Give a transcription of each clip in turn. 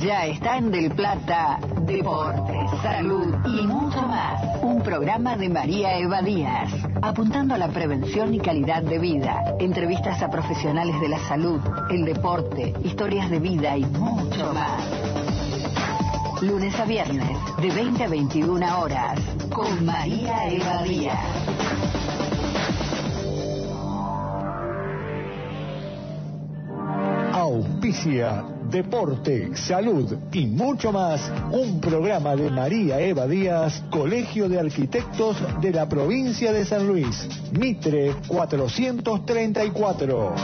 Ya está en Del Plata, deporte, salud y mucho más. Un programa de María Eva Díaz, apuntando a la prevención y calidad de vida. Entrevistas a profesionales de la salud, el deporte, historias de vida y mucho más. Lunes a viernes, de 20 a 21 horas, con María Eva Díaz. Auspicia, deporte, salud y mucho más. Un programa de María Eva Díaz, Colegio de Arquitectos de la provincia de San Luis. Mitre 434.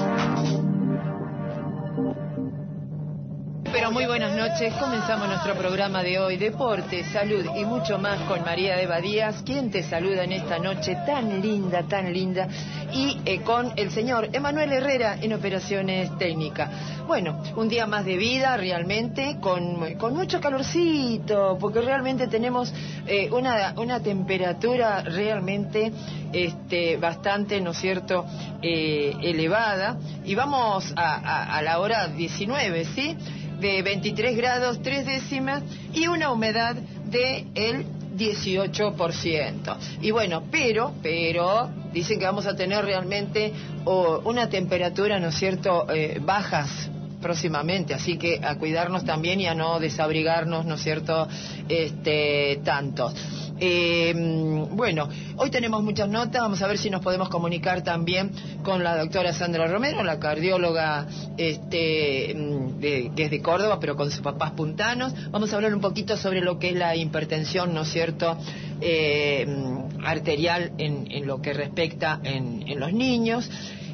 Pero muy buenas noches, comenzamos nuestro programa de hoy, deporte, salud y mucho más con María Eva Díaz, quien te saluda en esta noche tan linda, y con el señor Emanuel Herrera en operaciones técnicas. Bueno, un día más de vida realmente, con mucho calorcito, porque realmente tenemos una temperatura realmente bastante, ¿no es cierto?, elevada, y vamos a la hora 19, ¿sí?, de 23 grados 3 décimas y una humedad del 18%. Y bueno, pero dicen que vamos a tener realmente una temperatura, ¿no es cierto?, bajas próximamente, así que a cuidarnos también y a no desabrigarnos, ¿no es cierto?, tanto. Bueno, hoy tenemos muchas notas, vamos a ver si nos podemos comunicar también con la doctora Sandra Romero, la cardióloga que es de Córdoba, pero con sus papás puntanos. Vamos a hablar un poquito sobre lo que es la hipertensión, ¿no es cierto?, arterial en lo que respecta en los niños.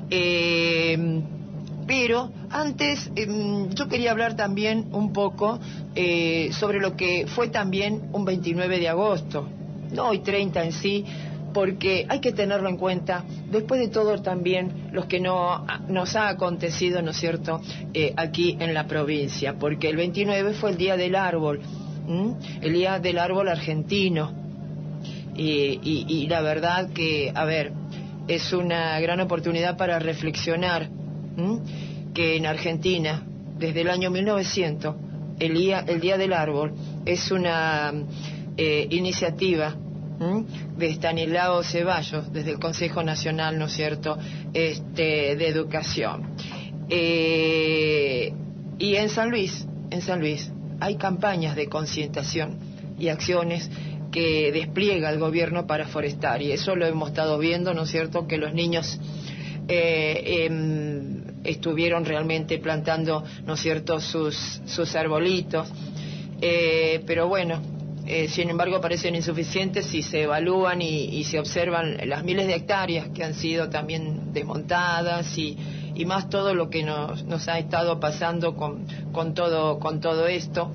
Pero antes yo quería hablar también un poco sobre lo que fue también un 29 de agosto, no hoy 30 en sí, porque hay que tenerlo en cuenta, después de todo también los que nos ha acontecido, ¿no es cierto?, aquí en la provincia, porque el 29 fue el Día del Árbol, el Día del Árbol argentino, y la verdad que, a ver, es una gran oportunidad para reflexionar, que en Argentina, desde el año 1900, el Día del Árbol es una iniciativa de Estanislao Ceballos, desde el Consejo Nacional, ¿no es cierto?, de Educación. Y en San Luis hay campañas de concientización y acciones que despliega el gobierno para forestar, y eso lo hemos estado viendo, ¿no es cierto?, que los niños estuvieron realmente plantando, ¿no es cierto?, sus arbolitos, pero bueno, sin embargo parecen insuficientes si se evalúan y se observan las miles de hectáreas que han sido también desmontadas y más todo lo que nos ha estado pasando con todo esto.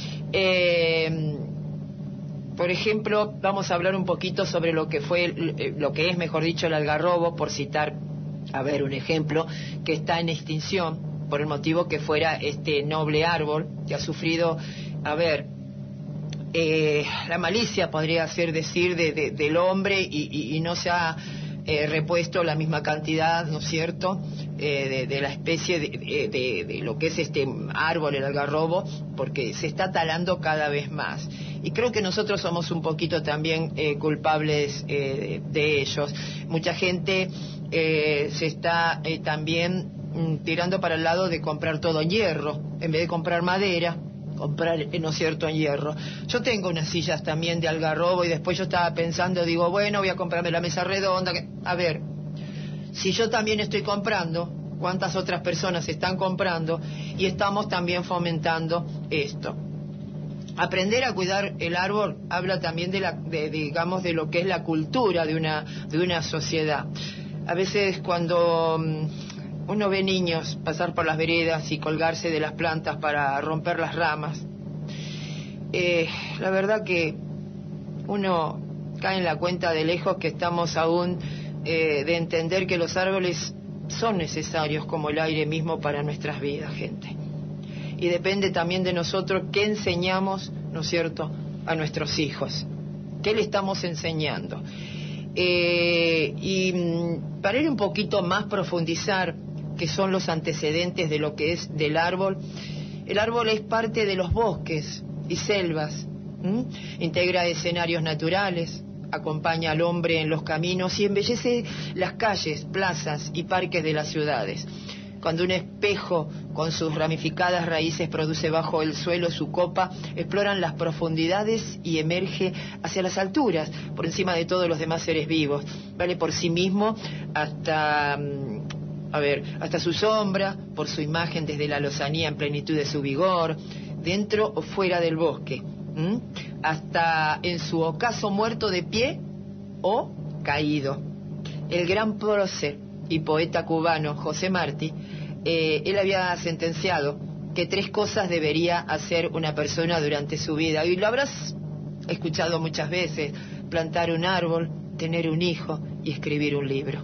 Por ejemplo, vamos a hablar un poquito sobre lo que es, mejor dicho, el algarrobo, por citar, a ver, un ejemplo, que está en extinción, por el motivo que fuera este noble árbol, que ha sufrido, a ver, la malicia, podría ser decir, del hombre, y no se ha repuesto la misma cantidad, ¿no es cierto?, de la especie de lo que es este árbol, el algarrobo, porque se está talando cada vez más. Y creo que nosotros somos un poquito también culpables de ellos. Mucha gente se está también tirando para el lado de comprar todo en hierro, en vez de comprar madera, comprar, ¿no es cierto?, en hierro. Yo tengo unas sillas también de algarrobo y después yo estaba pensando, digo, bueno, voy a comprarme la mesa redonda. A ver, si yo también estoy comprando, ¿cuántas otras personas están comprando? Y estamos también fomentando esto. Aprender a cuidar el árbol habla también digamos, de lo que es la cultura de una sociedad. A veces cuando uno ve niños pasar por las veredas y colgarse de las plantas para romper las ramas, la verdad que uno cae en la cuenta de lejos que estamos aún de entender que los árboles son necesarios como el aire mismo para nuestras vidas, gente. Y depende también de nosotros qué enseñamos, ¿no es cierto?, a nuestros hijos. ¿Qué le estamos enseñando? Y para ir un poquito más profundizar qué son los antecedentes de lo que es del árbol, El árbol es parte de los bosques y selvas, integra escenarios naturales, acompaña al hombre en los caminos y embellece las calles, plazas y parques de las ciudades. Cuando un espejo con sus ramificadas raíces produce bajo el suelo su copa, exploran las profundidades y emerge hacia las alturas, por encima de todos los demás seres vivos. Vale por sí mismo hasta su sombra, por su imagen desde la lozanía en plenitud de su vigor, dentro o fuera del bosque, hasta en su ocaso muerto de pie o caído. El gran prócer y poeta cubano José Martí, él había sentenciado que 3 cosas debería hacer una persona durante su vida, y lo habrás escuchado muchas veces: plantar un árbol, tener un hijo y escribir un libro.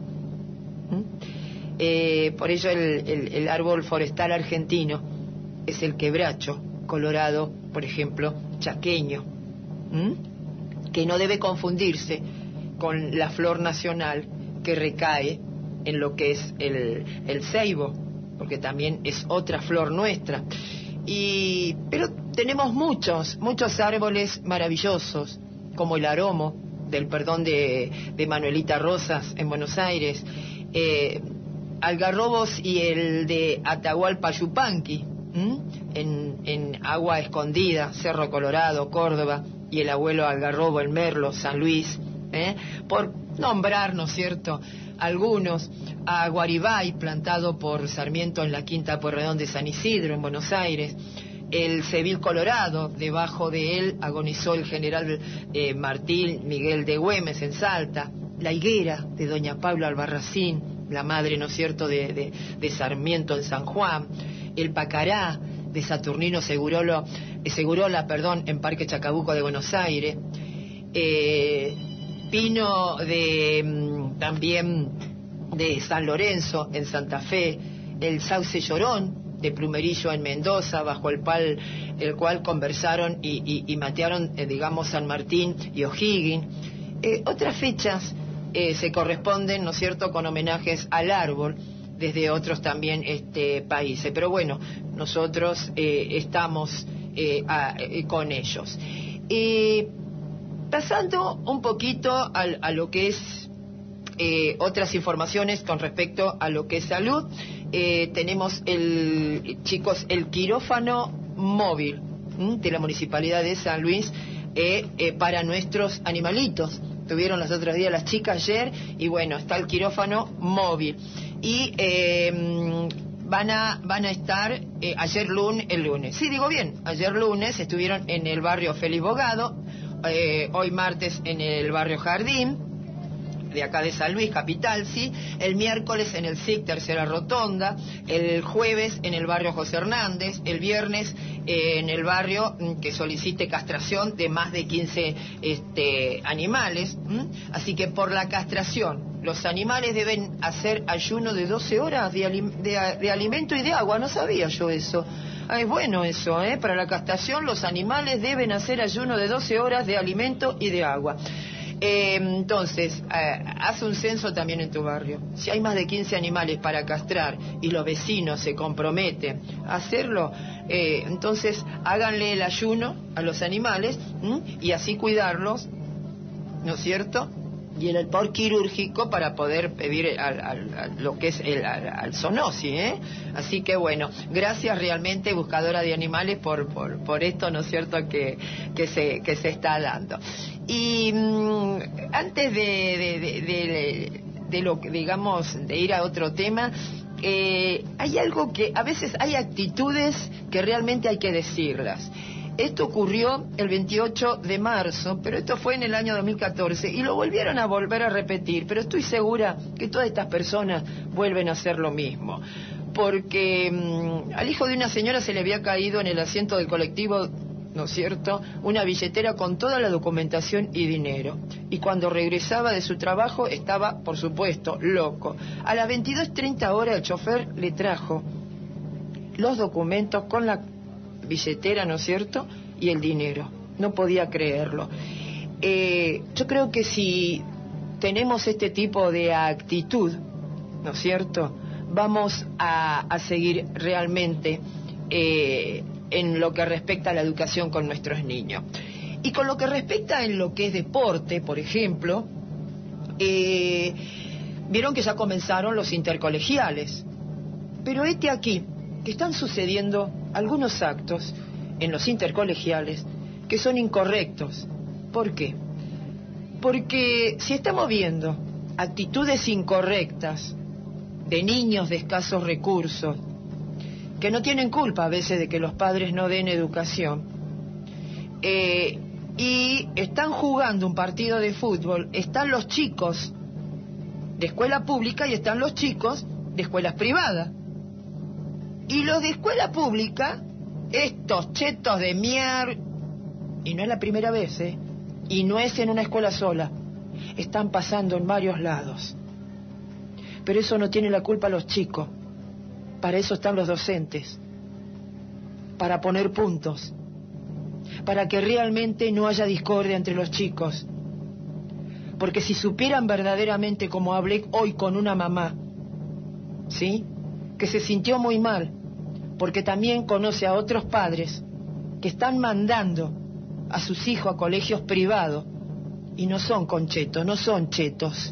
Por ello el árbol forestal argentino es el quebracho colorado, por ejemplo, chaqueño, que no debe confundirse con la flor nacional que recae en lo que es el ceibo, porque también es otra flor nuestra. Pero tenemos muchos árboles maravillosos, como el aromo del perdón de Manuelita Rosas en Buenos Aires, algarrobos y el de Atahualpa Yupanqui, en Agua Escondida, Cerro Colorado, Córdoba, y el abuelo algarrobo en Merlo, San Luis, por nombrar, ¿no es cierto?, algunos. A Guaribay, plantado por Sarmiento en la Quinta Pueyrredón de San Isidro, en Buenos Aires. El Sevil Colorado, debajo de él agonizó el general Martín Miguel de Güemes en Salta. La higuera de doña Paula Albarracín, la madre, ¿no es cierto?, de Sarmiento en San Juan. El Pacará de Saturnino Segurola, en Parque Chacabuco de Buenos Aires. Pino también de San Lorenzo en Santa Fe. El Sauce Llorón de Plumerillo en Mendoza, bajo el cual conversaron y matearon, San Martín y O'Higgins. Otras fechas se corresponden, ¿no es cierto?, con homenajes al árbol desde otros también países, pero bueno, nosotros estamos con ellos. Pasando un poquito a lo que es otras informaciones con respecto a lo que es salud, tenemos el quirófano móvil de la Municipalidad de San Luis para nuestros animalitos. Tuvieron los otros días las chicas ayer, y bueno, está el quirófano móvil. Y van a estar ayer lunes estuvieron en el barrio Félix Bogado, hoy martes en el barrio Jardín de acá de San Luis, capital, sí, el miércoles en el SIC Tercera Rotonda, el jueves en el barrio José Hernández, el viernes en el barrio que solicite castración de más de 15 animales. Así que por la castración, los animales deben hacer ayuno de 12 horas de alimento y de agua. No sabía yo eso. Es bueno eso, para la castración los animales deben hacer ayuno de 12 horas de alimento y de agua. Entonces, haz un censo también en tu barrio. Si hay más de 15 animales para castrar y los vecinos se comprometen a hacerlo, entonces háganle el ayuno a los animales y así cuidarlos, ¿no es cierto? Y el por quirúrgico para poder pedir lo que es al zoonosis, Así que bueno, gracias realmente, Buscadora de Animales, por esto, ¿no es cierto?, que se está dando. Y antes de lo que, digamos, de ir a otro tema, hay algo que a veces hay actitudes que realmente hay que decirlas. Esto ocurrió el 28 de marzo, pero esto fue en el año 2014 y lo volvieron a repetir, pero estoy segura que todas estas personas vuelven a hacer lo mismo, porque al hijo de una señora se le había caído en el asiento del colectivo, ¿no es cierto?, una billetera con toda la documentación y dinero, y cuando regresaba de su trabajo estaba, por supuesto, loco. A las 22:30 horas el chofer le trajo los documentos con la billetera, ¿no es cierto?, y el dinero. No podía creerlo. Yo creo que si tenemos este tipo de actitud, ¿no es cierto?, vamos a seguir realmente en lo que respecta a la educación con nuestros niños. Y con lo que respecta en lo que es deporte, por ejemplo, vieron que ya comenzaron los intercolegiales. Pero aquí que están sucediendo algunos actos en los intercolegiales que son incorrectos. ¿Por qué? Porque si estamos viendo actitudes incorrectas de niños de escasos recursos, que no tienen culpa a veces de que los padres no den educación, y están jugando un partido de fútbol, están los chicos de escuela pública y están los chicos de escuelas privadas. Y los de escuela pública, estos chetos de mierda, y no es la primera vez, y no es en una escuela sola, están pasando en varios lados. Pero eso no tiene la culpa los chicos. Para eso están los docentes, para poner puntos, para que realmente no haya discordia entre los chicos. Porque si supieran verdaderamente, como hablé hoy con una mamá, ¿sí?, que se sintió muy mal, porque también conoce a otros padres que están mandando a sus hijos a colegios privados, y no son conchetos, no son chetos.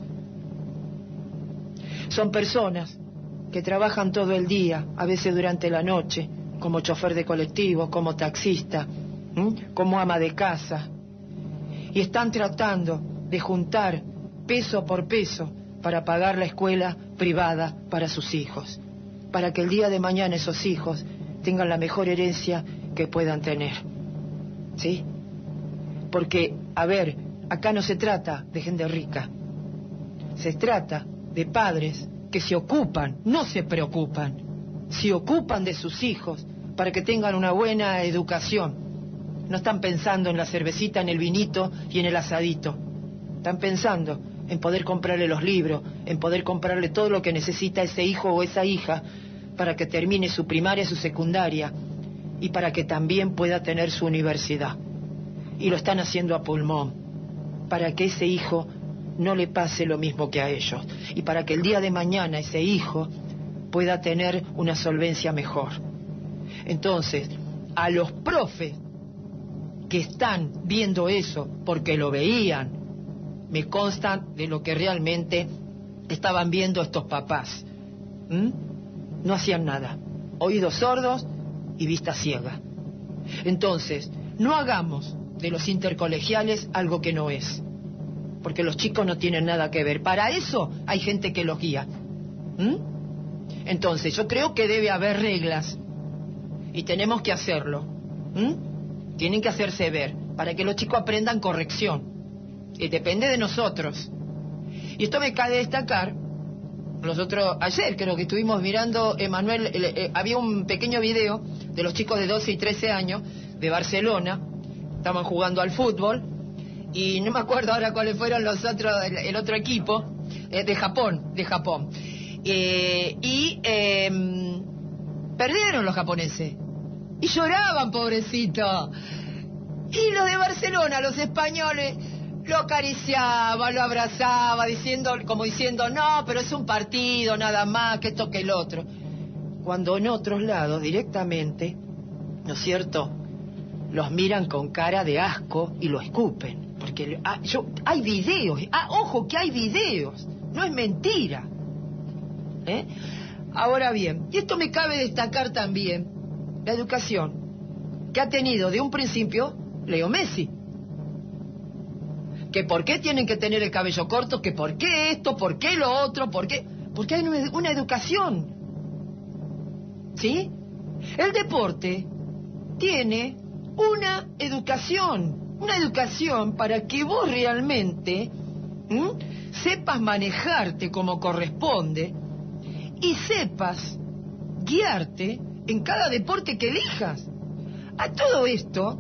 Son personas que trabajan todo el día, a veces durante la noche, como chofer de colectivo, como taxista, como ama de casa, y están tratando de juntar peso por peso para pagar la escuela privada para sus hijos, para que el día de mañana esos hijos tengan la mejor herencia que puedan tener. ¿Sí? Porque, a ver, acá no se trata de gente rica, se trata de padres que se ocupan, no se preocupan, se ocupan de sus hijos para que tengan una buena educación. No están pensando en la cervecita, en el vinito y en el asadito. Están pensando en poder comprarle los libros, en poder comprarle todo lo que necesita ese hijo o esa hija para que termine su primaria, su secundaria y para que también pueda tener su universidad. Y lo están haciendo a pulmón, para que ese hijo no le pase lo mismo que a ellos y para que el día de mañana ese hijo pueda tener una solvencia mejor. Entonces, a los profes que están viendo eso porque lo veían, me constan de lo que realmente estaban viendo estos papás. No hacían nada, oídos sordos y vista ciega. Entonces, no hagamos de los intercolegiales algo que no es, porque los chicos no tienen nada que ver. Para eso hay gente que los guía. Entonces, yo creo que debe haber reglas y tenemos que hacerlo. Tienen que hacerse ver para que los chicos aprendan corrección. Y depende de nosotros. Y esto me cabe destacar. Nosotros ayer creo que estuvimos mirando, Emanuel, había un pequeño video de los chicos de 12 y 13 años de Barcelona. Estaban jugando al fútbol y no me acuerdo ahora cuáles fueron los otros, el otro equipo, de Japón. Perdieron los japoneses y lloraban, pobrecito. Y los de Barcelona, los españoles, lo acariciaban, lo abrazaban, como diciendo, no, pero es un partido nada más, que esto que el otro. Cuando en otros lados directamente, ¿no es cierto?, los miran con cara de asco y lo escupen. Porque hay videos, ojo que hay videos, no es mentira. Ahora bien, y esto me cabe destacar también, la educación que ha tenido de un principio Leo Messi. Que por qué tienen que tener el cabello corto, que por qué esto, por qué lo otro, por qué... Porque hay una educación. ¿Sí? El deporte tiene una educación para que vos realmente sepas manejarte como corresponde y sepas guiarte en cada deporte que elijas. A todo esto,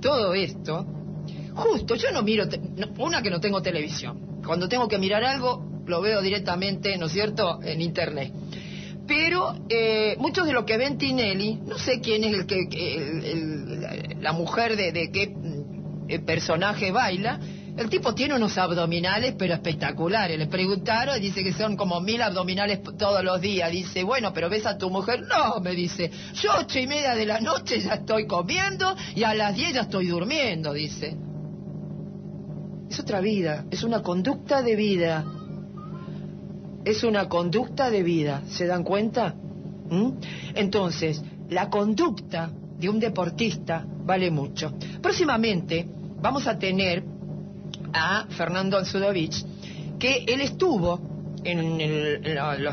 justo, yo no miro, una que no tengo televisión. Cuando tengo que mirar algo, lo veo directamente, ¿no es cierto?, en internet. Pero muchos de los que ven Tinelli, no sé quién es la mujer de qué personaje baila, El tipo tiene unos abdominales, pero espectaculares. Le preguntaron, dice que son como 1000 abdominales todos los días. Dice, bueno, pero ¿ves a tu mujer? No, me dice, yo 8:30 de la noche ya estoy comiendo y a las 10 ya estoy durmiendo, dice. Es otra vida, es una conducta de vida. Es una conducta de vida, ¿se dan cuenta? Entonces, la conducta de un deportista vale mucho. Próximamente vamos a tener a Fernando Anzudovich, que él estuvo en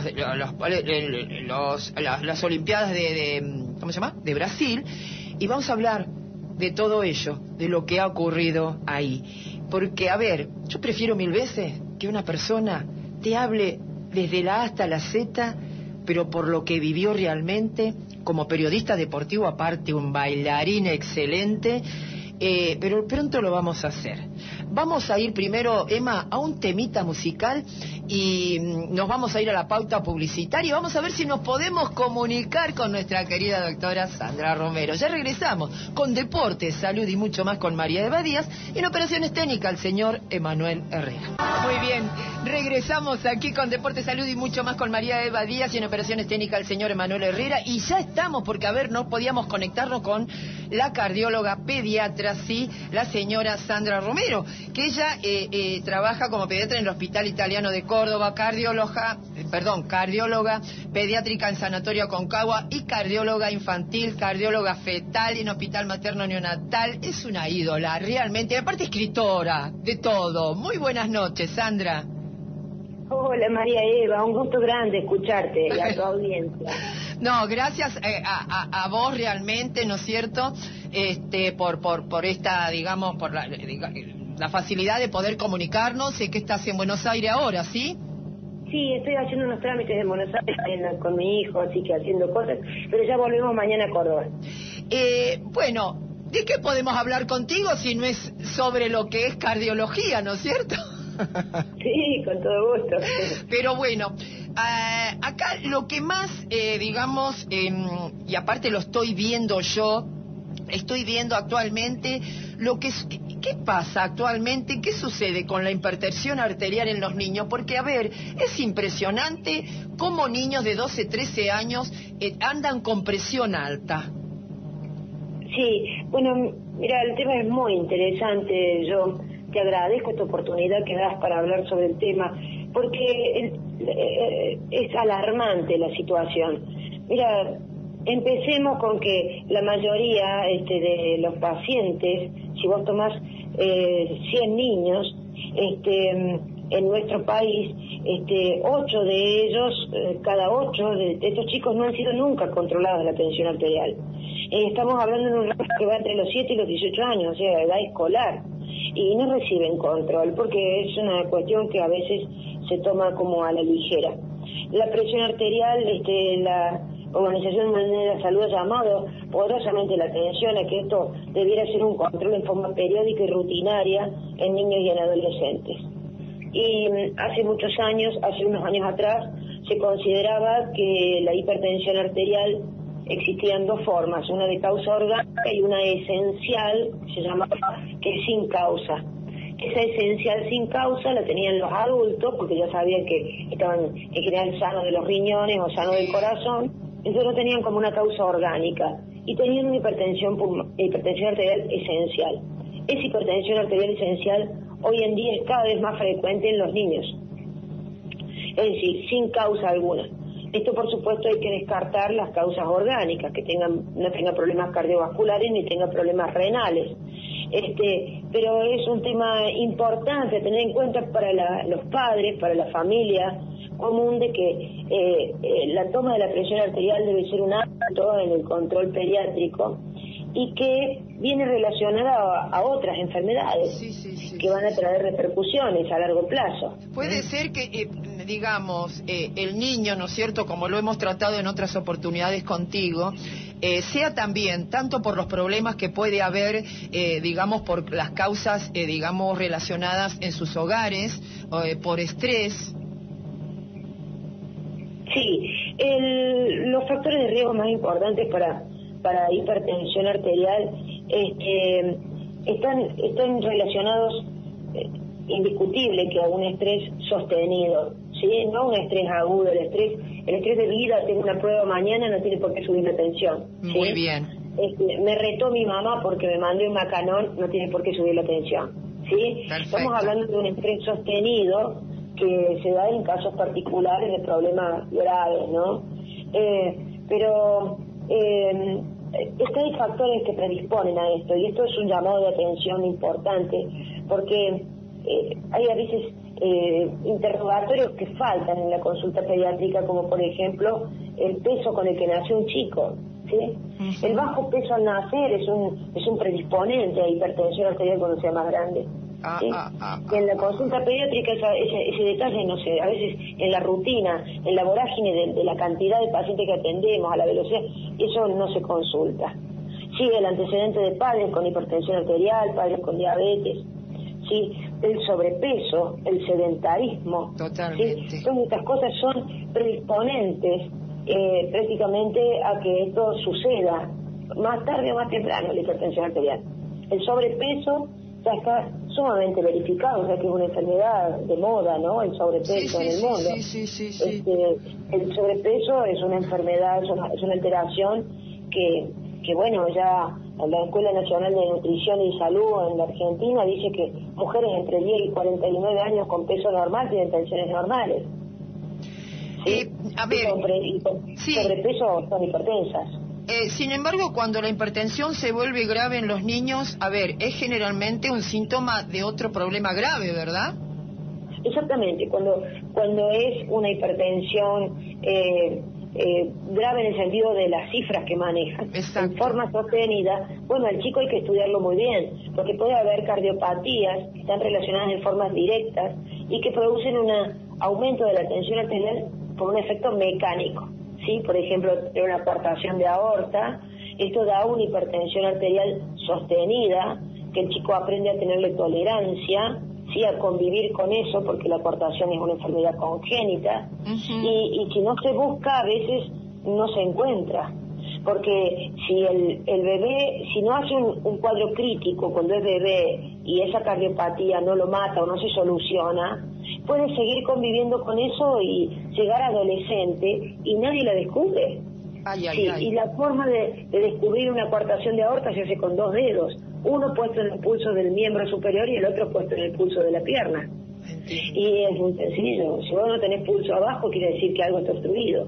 las Olimpiadas ¿cómo se llama? De Brasil, y vamos a hablar de todo ello, de lo que ha ocurrido ahí. Porque, a ver, yo prefiero 1000 veces que una persona te hable desde la A hasta la Z, pero por lo que vivió realmente, como periodista deportivo, aparte un bailarín excelente, pero pronto lo vamos a hacer. Vamos a ir primero, Emma, a un temita musical y nos vamos a ir a la pauta publicitaria y vamos a ver si nos podemos comunicar con nuestra querida doctora Sandra Romero. Ya regresamos con Deportes, Salud y mucho más con María Eva Díaz y en Operaciones Técnicas el señor Emanuel Herrera. Muy bien, regresamos aquí con Deportes, Salud y mucho más con María Eva Díaz y en Operaciones Técnicas el señor Emanuel Herrera y ya estamos porque, a ver, no podíamos conectarnos con la cardióloga pediatra, sí, la señora Sandra Romero, que ella trabaja como pediatra en el Hospital Italiano de Córdoba, cardióloga pediátrica en Sanatorio Aconcagua y cardióloga infantil, cardióloga fetal en Hospital Materno Neonatal. Es una ídola, realmente, aparte escritora, de todo. Muy buenas noches, Sandra. Hola María Eva, un gusto grande escucharte y a tu audiencia. No, gracias a vos realmente, ¿no es cierto? Por esta, digamos, por la facilidad de poder comunicarnos. Sé que estás en Buenos Aires ahora, ¿sí? Sí, estoy haciendo unos trámites en Buenos Aires con mi hijo, así que haciendo cosas, pero ya volvemos mañana a Córdoba. Bueno, ¿de qué podemos hablar contigo si no es sobre lo que es cardiología, ¿no es cierto? Sí, con todo gusto. Pero bueno, acá lo que más, digamos, y aparte lo estoy viendo yo, estoy viendo actualmente lo que ¿qué pasa actualmente? ¿Qué sucede con la hipertensión arterial en los niños? Porque, a ver, es impresionante cómo niños de 12, 13 años andan con presión alta. Sí, bueno, mira, el tema es muy interesante. Yo te agradezco esta oportunidad que das para hablar sobre el tema, porque es alarmante la situación. Mira, empecemos con que la mayoría de los pacientes, si vos tomás 100 niños en nuestro país, 8 de ellos, cada 8 de estos chicos no han sido nunca controlados de la tensión arterial. Estamos hablando de un rango que va entre los 7 y los 18 años, o sea, edad escolar, y no reciben control porque es una cuestión que a veces se toma como a la ligera. La presión arterial, la Organización Mundial de la Salud ha llamado poderosamente la atención a que esto debiera ser un control en forma periódica y rutinaria en niños y en adolescentes. Y hace unos años atrás, se consideraba que la hipertensión arterial existían dos formas, una de causa orgánica y una esencial, se llamaba, que es sin causa. Esa esencial sin causa la tenían los adultos, porque ya sabían que estaban en general sanos de los riñones o sanos del corazón, entonces lo tenían como una causa orgánica, y tenían una hipertensión arterial esencial. Esa hipertensión arterial esencial hoy en día es cada vez más frecuente en los niños, es decir, sin causa alguna. Esto, por supuesto, hay que descartar las causas orgánicas, que no tengan problemas cardiovasculares ni tengan problemas renales. Pero es un tema importante a tener en cuenta para los padres, para la familia común, de que la toma de la presión arterial debe ser un hábito en el control pediátrico y que viene relacionada a otras enfermedades que van a traer repercusiones a largo plazo. Puede ser que, digamos, el niño, ¿no es cierto?, como lo hemos tratado en otras oportunidades contigo, sea también, tanto por los problemas que puede haber, digamos, por las causas, digamos, relacionadas en sus hogares, por estrés. Sí, los factores de riesgo más importantes para hipertensión arterial están relacionados indiscutible que un estrés sostenido, ¿sí? No un estrés agudo, el estrés de vida, tengo una prueba mañana, no tiene por qué subir la tensión, ¿sí? Muy bien. Me retó mi mamá porque me mandó un macanón, no tiene por qué subir la tensión, ¿sí? Perfecto. Estamos hablando de un estrés sostenido que se da en casos particulares de problemas graves, ¿no? Pero es que hay factores que predisponen a esto, y esto es un llamado de atención importante, porque hay a veces interrogatorios que faltan en la consulta pediátrica, como por ejemplo el peso con el que nació un chico, ¿sí? Uh-huh. El bajo peso al nacer es un predisponente a hipertensión arterial cuando sea más grande. ¿Sí? En la consulta pediátrica ese detalle no sé, a veces en la rutina, en la vorágine de la cantidad de pacientes que atendemos, a la velocidad, eso no se consulta. Sí, el antecedente de padres con hipertensión arterial, padres con diabetes, sí, el sobrepeso, el sedentarismo. Totalmente. ¿sí? Todas estas cosas son predisponentes prácticamente a que esto suceda más tarde o más temprano, la hipertensión arterial. El sobrepeso ya está sumamente verificado, o sea que es una enfermedad de moda, ¿no? El sobrepeso en el mundo. Sí. El sobrepeso es una enfermedad, es una alteración que bueno, ya la Escuela Nacional de Nutrición y Salud en la Argentina dice que mujeres entre 10 y 49 años con peso normal tienen tensiones normales. ¿Sí? A ver, sobrepeso son hipertensas. Sin embargo, cuando la hipertensión se vuelve grave en los niños, a ver, es generalmente un síntoma de otro problema grave, ¿verdad? Exactamente, cuando es una hipertensión grave en el sentido de las cifras que manejan, en forma sostenida, bueno, al chico hay que estudiarlo muy bien, porque puede haber cardiopatías que están relacionadas en formas directas y que producen un aumento de la tensión arterial por un efecto mecánico. ¿Sí? Por ejemplo, una aportación de aorta, esto da una hipertensión arterial sostenida, que el chico aprende a tenerle tolerancia, ¿sí? A convivir con eso, porque la aportación es una enfermedad congénita, uh-huh. y si no se busca, a veces no se encuentra, porque si el bebé, si no hace un cuadro crítico cuando es bebé, y esa cardiopatía no lo mata o no se soluciona, puede seguir conviviendo con eso y llegar adolescente y nadie la descubre. Y la forma de descubrir una coartación de aorta se hace con 2 dedos, uno puesto en el pulso del miembro superior y el otro puesto en el pulso de la pierna. Entiendo. Y es muy sencillo, si vos no tenés pulso abajo quiere decir que algo está obstruido.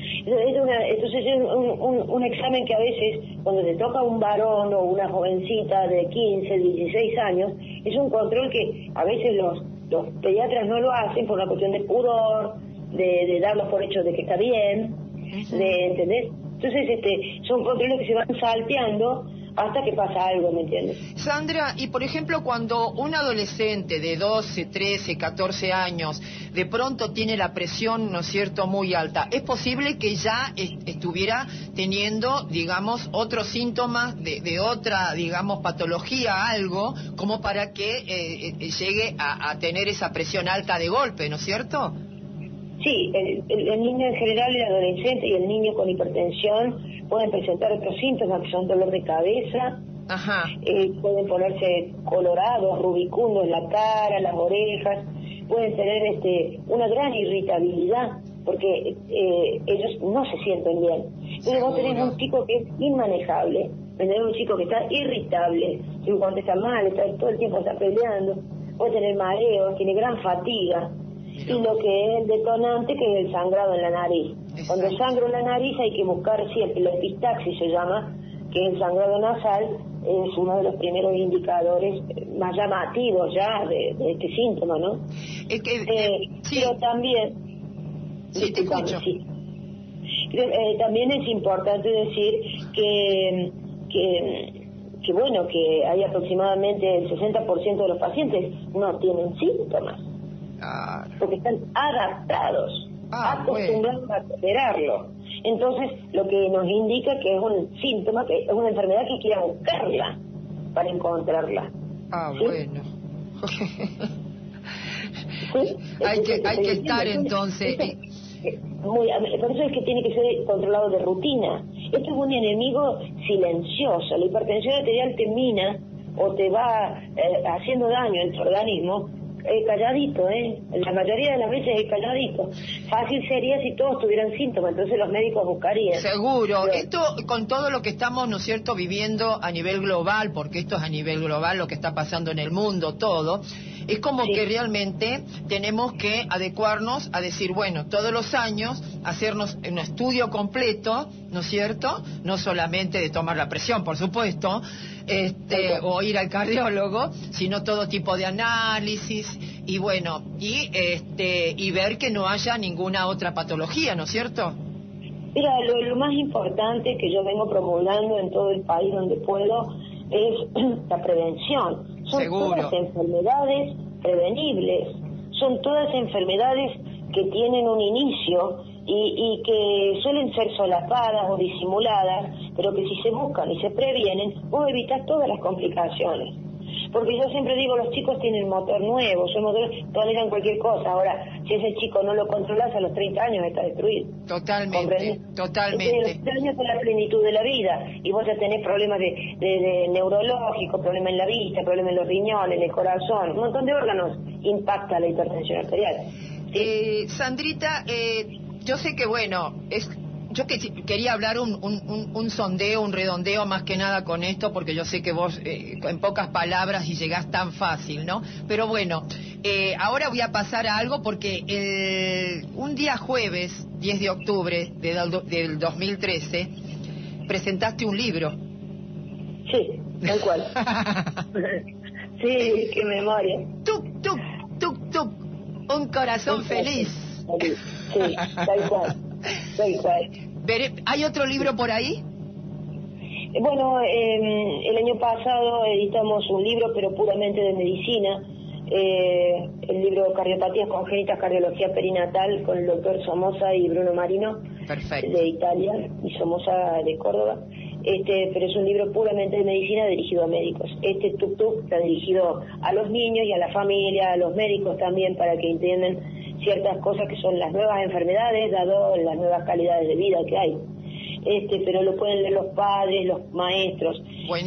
Entonces es un examen que a veces, cuando te toca un varón o una jovencita de 15, 16 años, es un control que a veces los pediatras no lo hacen por una cuestión de pudor, de darlos por hecho de que está bien, de entender. Entonces son controles que se van salteando hasta que pasa algo, ¿me entiendes? Sandra, y por ejemplo, cuando un adolescente de 12, 13, 14 años de pronto tiene la presión, ¿no es cierto?, muy alta, ¿es posible que ya estuviera teniendo, digamos, otros síntomas de otra, digamos, patología, algo, como para que llegue a tener esa presión alta de golpe, ¿no es cierto? Sí, el niño en general, el adolescente y el niño con hipertensión pueden presentar otros síntomas que son dolor de cabeza, pueden ponerse colorados, rubicundos en la cara, las orejas, pueden tener una gran irritabilidad porque ellos no se sienten bien. Entonces vos tenés un chico que es inmanejable, tenés un chico que está irritable, que cuando está mal, todo el tiempo está peleando, puede tener mareos, tiene gran fatiga. Y lo que es el detonante, que es el sangrado en la nariz. Exacto. Cuando sangra en la nariz hay que buscar siempre, la epistaxis se llama, que es el sangrado nasal, es uno de los primeros indicadores más llamativos ya de este síntoma, ¿no? Sí. Pero también... Sí, te escucho. Sí. También es importante decir que bueno, que hay aproximadamente el 60% de los pacientes no tienen síntomas. Porque están adaptados, acostumbrados a tolerarlo. Entonces, lo que nos indica que es un síntoma, que es una enfermedad que hay que ir a buscarla para encontrarla. ¿Sí? Bueno. ¿Sí? Hay que estar entonces. Por eso es que tiene que ser controlado de rutina. Esto es un enemigo silencioso. La hipertensión arterial termina o te va haciendo daño en tu organismo, calladito, la mayoría de las veces es calladito. Fácil sería si todos tuvieran síntomas, entonces los médicos buscarían. Seguro. Pero esto con todo lo que estamos, ¿no es cierto?, viviendo a nivel global, porque esto es a nivel global lo que está pasando en el mundo, todo, es como Sí. que realmente tenemos que adecuarnos a decir, bueno, todos los años hacernos un estudio completo, ¿no es cierto?, no solamente de tomar la presión, por supuesto, o ir al cardiólogo, sino todo tipo de análisis y bueno, y ver que no haya ninguna otra patología, ¿no es cierto? Mira, lo más importante que yo vengo promulgando en todo el país donde puedo es la prevención. Son Seguro. todas enfermedades prevenibles, son todas enfermedades que tienen un inicio y que suelen ser solapadas o disimuladas, pero que si se buscan y se previenen, vos evitas todas las complicaciones. Porque yo siempre digo, los chicos tienen motor nuevo, su motor toleran cualquier cosa. Ahora, si ese chico no lo controlas, a los 30 años está destruido. Totalmente, ¿Comprendés? totalmente. Los 30 años son la plenitud de la vida, y vos ya tenés problemas de neurológicos, problemas en la vista, problemas en los riñones, en el corazón, un montón de órganos impacta la hipertensión arterial. ¿Sí? Sandrita, yo sé que, bueno, yo quería hablar un sondeo, un redondeo más que nada con esto, porque yo sé que vos, en pocas palabras, y llegás tan fácil, ¿no? Pero bueno, ahora voy a pasar a algo porque un día jueves, 10 de octubre del 2013, presentaste un libro. Sí, tal cual. Sí, qué memoria. Tuk, tuk, tuk, tuk, un corazón feliz. Sí, tal cual. Tal cual. ¿Hay otro libro por ahí? Bueno, el año pasado editamos un libro, pero puramente de medicina, el libro Cardiopatías Congénitas, Cardiología Perinatal, con el doctor Somoza y Bruno Marino, Perfecto. de Italia, y Somoza de Córdoba. Pero es un libro puramente de medicina dirigido a médicos. Tuk Tuk está dirigido a los niños y a la familia, a los médicos también, para que entiendan ciertas cosas que son las nuevas enfermedades, dado las nuevas calidades de vida que hay. Pero lo pueden leer los padres, los maestros.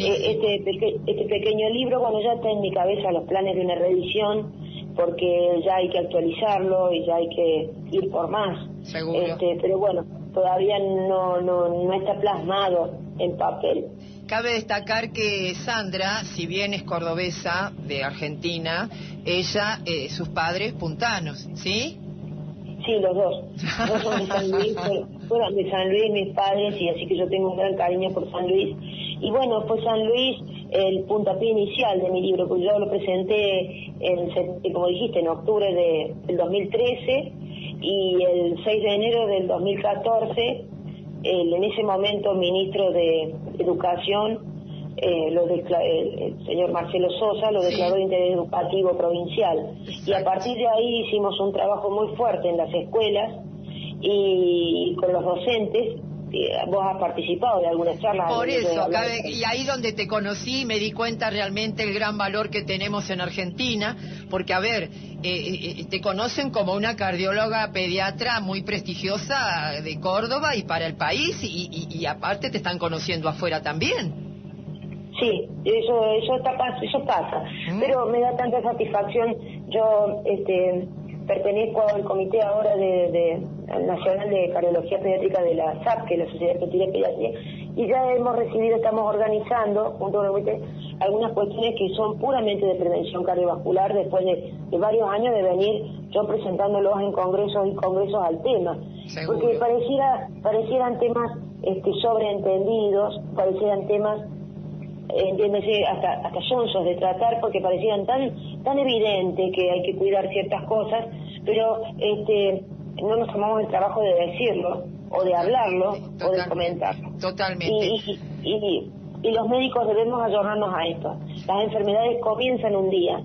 Este pequeño libro, bueno, ya está en mi cabeza los planes de una reedición, porque ya hay que actualizarlo y ya hay que ir por más. Seguro. Pero bueno, todavía no está plasmado en papel. Cabe destacar que Sandra, si bien es cordobesa de Argentina, ella, sus padres puntanos, ¿sí? Sí, los dos. Dos son de San Luis, fueron de San Luis mis padres, y así que yo tengo un gran cariño por San Luis. Y bueno, fue San Luis el puntapié inicial de mi libro, porque yo lo presenté, como dijiste, en octubre del 2013, y el 6 de enero del 2014, en ese momento ministro de Educación, el señor Marcelo Sosa, lo declaró de interés educativo provincial. Y a partir de ahí hicimos un trabajo muy fuerte en las escuelas y con los docentes. Vos has participado de algunas charlas. Por eso, y ahí donde te conocí me di cuenta realmente el gran valor que tenemos en Argentina, porque a ver, te conocen como una cardióloga pediatra muy prestigiosa de Córdoba y para el país, y aparte te están conociendo afuera también. Sí, eso pasa, pero me da tanta satisfacción. Yo pertenezco al comité ahora de Nacional de Cardiología Pediátrica de la SAP, que es la Sociedad Argentina de Pediatría, y ya estamos organizando junto al comité algunas cuestiones que son puramente de prevención cardiovascular, después de varios años de venir yo presentándolos en congresos y congresos al tema. Seguro. Porque parecieran temas sobreentendidos, parecieran temas, entiéndese, hasta sonsos de tratar, porque parecían tan evidentes que hay que cuidar ciertas cosas, pero no nos tomamos el trabajo de decirlo, o de hablarlo, o de comentarlo. Totalmente. Y los médicos debemos ayornarnos a esto. Las enfermedades comienzan un día,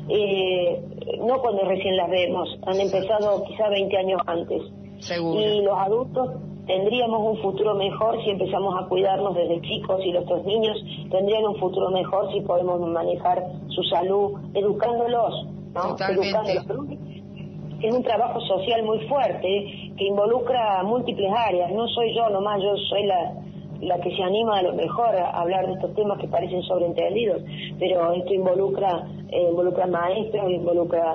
no cuando recién las vemos, han empezado quizá 20 años antes. Seguro. Y los adultos tendríamos un futuro mejor si empezamos a cuidarnos desde chicos, y nuestros niños tendrían un futuro mejor si podemos manejar su salud, educándolos, ¿no? Totalmente. Educándolos. Es un trabajo social muy fuerte que involucra múltiples áreas. No soy yo nomás, yo soy la que se anima a lo mejor a hablar de estos temas que parecen sobreentendidos, pero esto involucra maestros, involucra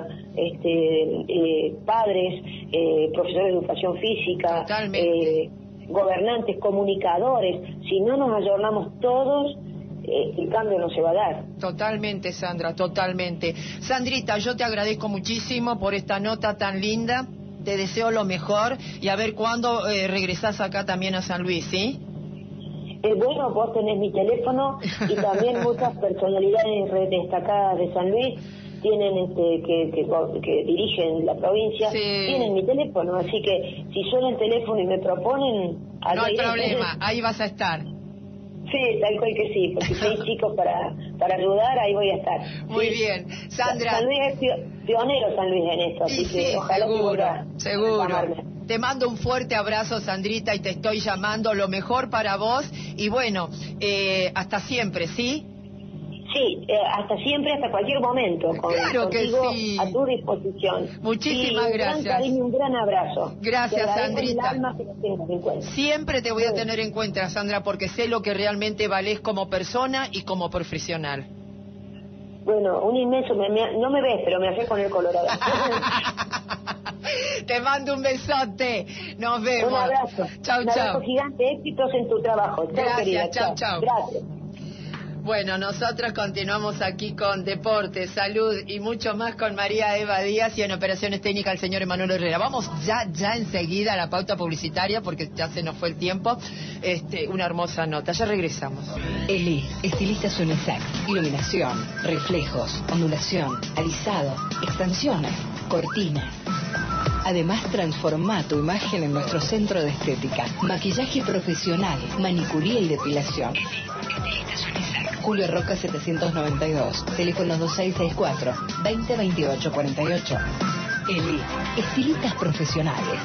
padres, profesores de educación física, gobernantes, comunicadores. Si no nos ayornamos todos, el cambio no se va a dar. Totalmente, Sandra, totalmente. Sandrita, yo te agradezco muchísimo por esta nota tan linda. Te deseo lo mejor y a ver cuándo regresás acá también a San Luis, ¿sí? Bueno, vos tenés mi teléfono y también muchas personalidades destacadas de San Luis tienen que dirigen la provincia, tienen mi teléfono, así que si suena el teléfono y me proponen... No hay problema, ahí vas a estar. Sí, tal cual que sí, porque si hay chicos para ayudar, ahí voy a estar. Muy bien, Sandra. San Luis es pionero, San Luis, en esto, así que ojalá seguro. Te mando un fuerte abrazo, Sandrita, y te estoy llamando. Lo mejor para vos y bueno, hasta siempre, ¿sí? Sí, hasta siempre, hasta cualquier momento. Claro que sí. A tu disposición. Muchísimas gracias. Un gran cariño, un gran abrazo. Gracias, Sandrita. Que siempre te voy a tener en cuenta, Sandra, porque sé lo que realmente valés como persona y como profesional. Bueno, un inmenso, no me ves, pero me haces con el colorado. Te mando un besote. Nos vemos. Un abrazo. Chau, un abrazo gigante, éxitos en tu trabajo. Chau, gracias, querida. Chau. Gracias. Bueno, nosotros continuamos aquí con Deporte, Salud y mucho más con María Eva Díaz y en Operaciones Técnicas el señor Emanuel Herrera. Vamos ya enseguida a la pauta publicitaria porque ya se nos fue el tiempo. Una hermosa nota. Ya regresamos. Eli, estilistas unisex, iluminación, reflejos, ondulación, alisado, extensiones, cortinas. Además, transforma tu imagen en nuestro centro de estética. Maquillaje profesional, manicuría y depilación. Julio Roca 792, teléfono 2664-202848. Eli, estilistas profesionales.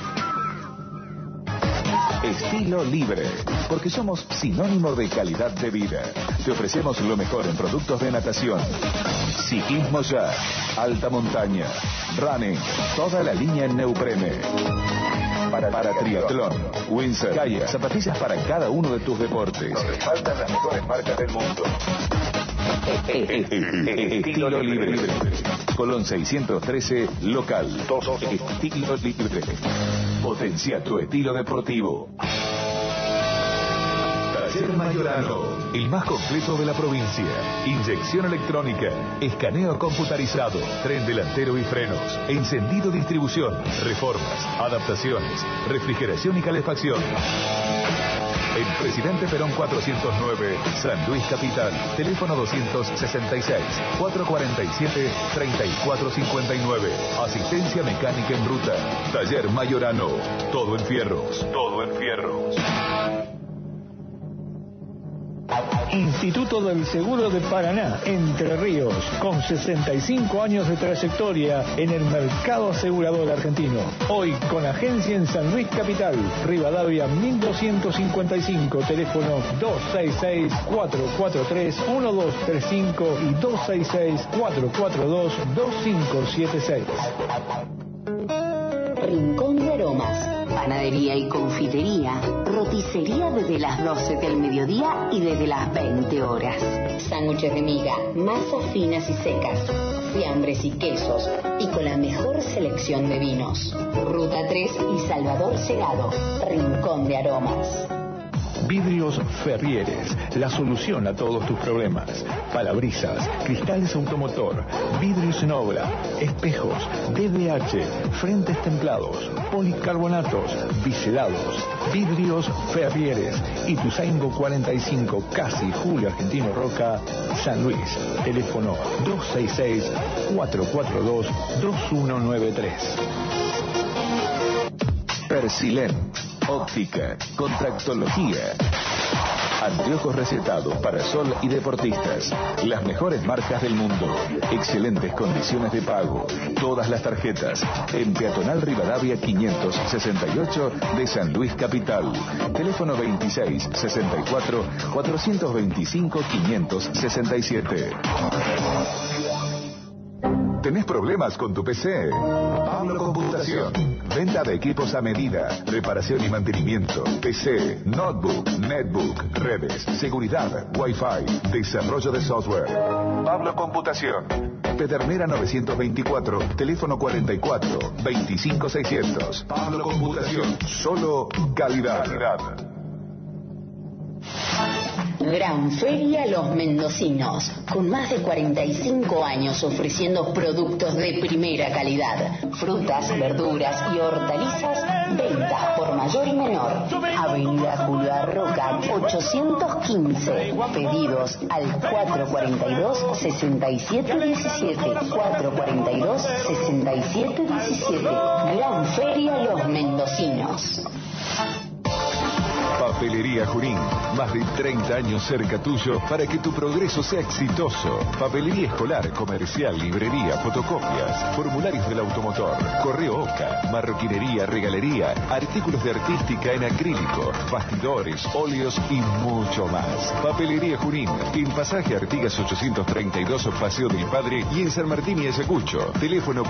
Estilo Libre, porque somos sinónimo de calidad de vida. Te ofrecemos lo mejor en productos de natación, ciclismo ya, alta montaña, running, toda la línea en neoprene. Para triatlón, windsurf, kayak, zapatillas para cada uno de tus deportes. Nos respaldan las mejores marcas del mundo. Estilo Libre. Colón 613, local. Estilo Libre. Potencia tu estilo deportivo. Taller Mayorano, el más completo de la provincia. Inyección electrónica, escaneo computarizado, tren delantero y frenos, encendido, distribución, reformas, adaptaciones, refrigeración y calefacción. En Presidente Perón 409, San Luis Capital. Teléfono 267-447-3459. Asistencia mecánica en ruta. Taller Mayorano. Todo en fierros. Todo en fierros. Instituto del Seguro de Paraná, Entre Ríos, con 65 años de trayectoria en el mercado asegurador argentino. Hoy con agencia en San Luis Capital, Rivadavia 1255, teléfono 266-443-1235 y 266-442-2576. Rincón de Aromas, panadería y confitería, roticería desde las 12 del mediodía y desde las 20 horas. Sándwiches de miga, masas finas y secas, fiambres y quesos, y con la mejor selección de vinos. Ruta 3 y Salvador Segado, Rincón de Aromas. Vidrios Ferrieres, la solución a todos tus problemas. Parabrisas, cristales automotor, vidrios en obra, espejos, DDH, frentes templados, policarbonatos, biselados. Vidrios Ferrieres, Ituzaingo 45, casi Julio Argentino Roca, San Luis. Teléfono 266-442-2193. Persilén, óptica, contractología, anteojos recetados para sol y deportistas, las mejores marcas del mundo, excelentes condiciones de pago, todas las tarjetas, en Peatonal Rivadavia 568 de San Luis Capital, teléfono 2664-425-567. ¿Tenés problemas con tu PC? Pablo Computación. Venta de equipos a medida, reparación y mantenimiento, PC, notebook, netbook, redes, seguridad, Wi-Fi, desarrollo de software. Pablo Computación. Pedernera 924, teléfono 44 25 600. Pablo Computación. Solo calidad. Gran Feria Los Mendocinos, con más de 45 años ofreciendo productos de primera calidad, frutas, verduras y hortalizas, ventas por mayor y menor. Avenida Julio Arroca 815, pedidos al 442-6717, 442-6717. Gran Feria Los Mendocinos. Papelería Junín, más de 30 años cerca tuyo para que tu progreso sea exitoso. Papelería escolar, comercial, librería, fotocopias, formularios del automotor, correo OCA, marroquinería, regalería, artículos de artística en acrílico, bastidores, óleos y mucho más. Papelería Junín, en Pasaje Artigas 832, Paseo del Padre y en San Martín y Ayacucho. Teléfono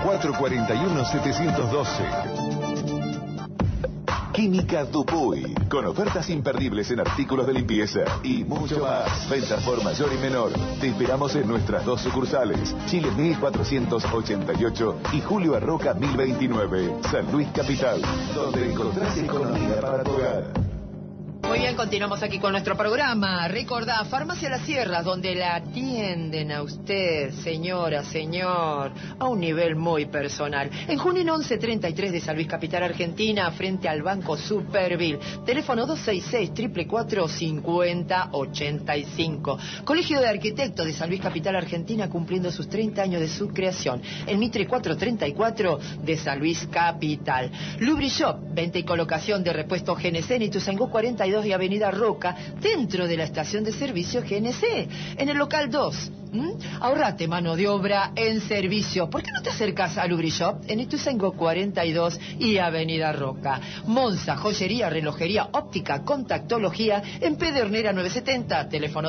441-712. Química Dupuy, con ofertas imperdibles en artículos de limpieza y mucho más. Ventas por mayor y menor. Te esperamos en nuestras dos sucursales, Chile 1488 y Julio Arroca 1029, San Luis Capital, donde encontrás economía para tu hogar. Muy bien, continuamos aquí con nuestro programa. Recordá, Farmacia Las Sierras, donde la atienden a usted, señora, señor, a un nivel muy personal. En Junín 1133 de San Luis Capital, Argentina, frente al Banco Superville. Teléfono 266-444-5085. Colegio de Arquitectos de San Luis Capital, Argentina, cumpliendo sus 30 años de su creación. En Mitre 434 de San Luis Capital. Lubrishop, venta y colocación de repuestos GNC en Ituzaingó 42 de Avenida Roca, dentro de la estación de servicio GNC, en el local 2. Ahorrate mano de obra en servicio. ¿Por qué no te acercas a Lubrishop en Ituzaingó 42 y Avenida Roca? Monza, joyería, relojería, óptica, contactología en Pedernera 970, teléfono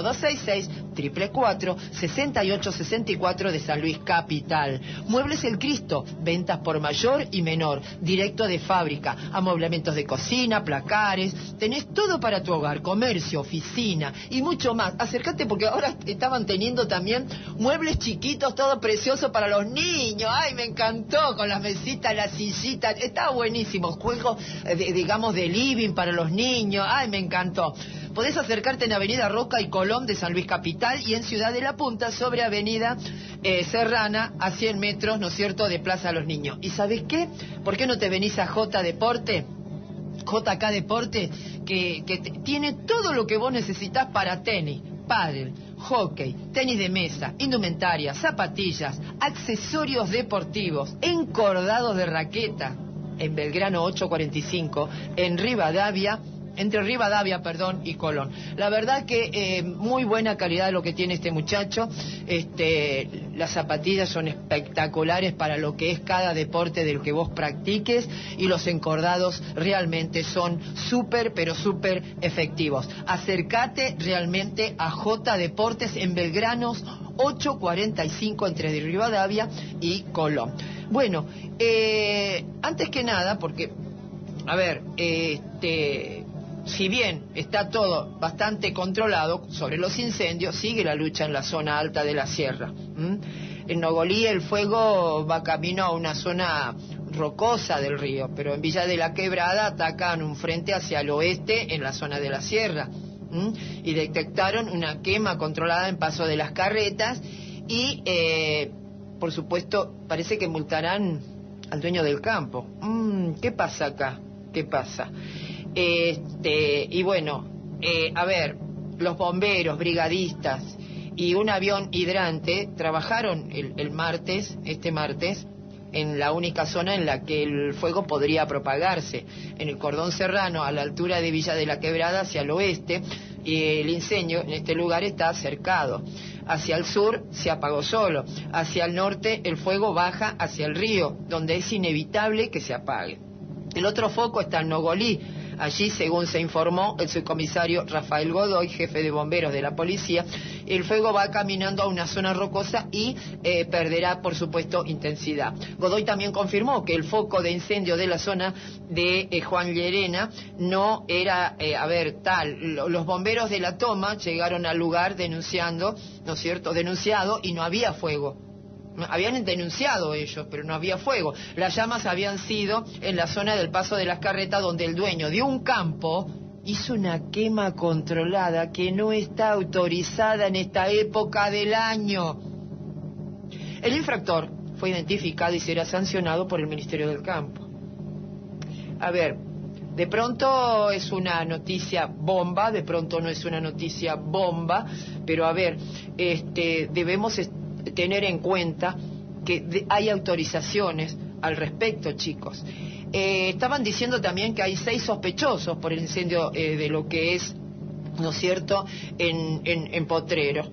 266-444-6864 de San Luis Capital. Muebles El Cristo, ventas por mayor y menor, directo de fábrica, amoblamientos de cocina, placares, tenés todo para tu hogar, comercio, oficina y mucho más. Acércate porque ahora estaban teniendo también muebles chiquitos, todo precioso para los niños. Ay, me encantó, con las mesitas, las sillitas, estaba buenísimo. Juegos, digamos, de living para los niños. Ay, me encantó. Podés acercarte en Avenida Roca y Colón de San Luis Capital y en Ciudad de la Punta sobre Avenida Serrana a 100 metros, ¿no es cierto?, de Plaza Los Niños. ¿Y sabés qué? ¿Por qué no te venís a J Deporte? JK Deporte, que tiene todo lo que vos necesitas para tenis, pádel, hockey, tenis de mesa, indumentaria, zapatillas, accesorios deportivos, encordados de raqueta, en Belgrano 845, en Rivadavia, entre Rivadavia, y Colón. La verdad que muy buena calidad lo que tiene este muchacho. Las zapatillas son espectaculares para lo que es cada deporte del que vos practiques, y los encordados realmente son súper, pero súper efectivos. Acércate realmente a J Deportes en Belgranos 845 entre Rivadavia y Colón. Bueno, antes que nada, porque, a ver, si bien está todo bastante controlado sobre los incendios, sigue la lucha en la zona alta de la sierra. En Nogolí el fuego va camino a una zona rocosa del río, pero en Villa de la Quebrada atacan un frente hacia el oeste en la zona de la sierra. Y detectaron una quema controlada en Paso de las Carretas y, por supuesto, parece que multarán al dueño del campo. ¿Qué pasa acá? ¿Qué pasa? Y bueno, a ver, los bomberos, brigadistas y un avión hidrante trabajaron este martes, en la única zona en la que el fuego podría propagarse, en el cordón serrano, a la altura de Villa de la Quebrada, hacia el oeste, y el incendio en este lugar está cercado. Hacia el sur se apagó solo, hacia el norte el fuego baja hacia el río, donde es inevitable que se apague. El otro foco está en Nogolí, Allí, según se informó el subcomisario Rafael Godoy, jefe de bomberos de la policía, el fuego va caminando a una zona rocosa y perderá, por supuesto, intensidad. Godoy también confirmó que el foco de incendio de la zona de Juan Llerena no era, tal. Los bomberos de La Toma llegaron al lugar denunciando, ¿no es cierto?, denunciado, y no había fuego. Habían denunciado ellos, pero no había fuego. Las llamas habían sido en la zona del Paso de las Carretas, donde el dueño de un campo hizo una quema controlada que no está autorizada en esta época del año. El infractor fue identificado y será sancionado por el Ministerio del Campo. A ver, de pronto es una noticia bomba, de pronto no es una noticia bomba, pero a ver, debemos tener en cuenta que hay autorizaciones al respecto, chicos. Estaban diciendo también que hay 6 sospechosos por el incendio de lo que es, ¿no es cierto?, en Potrero.